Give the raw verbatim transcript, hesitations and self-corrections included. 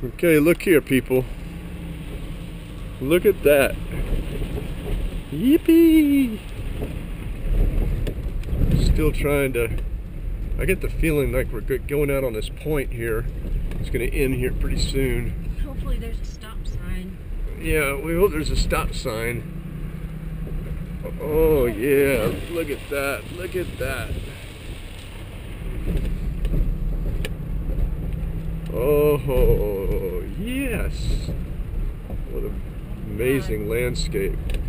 Okay, look here, people. Look at that. Yippee! Still trying to... I get the feeling like we're going out on this point here. It's going to end here pretty soon. Hopefully there's a stop sign. Yeah, we hope there's a stop sign. Oh yeah, look at that. Look at that. Oh, yes. What an amazing landscape.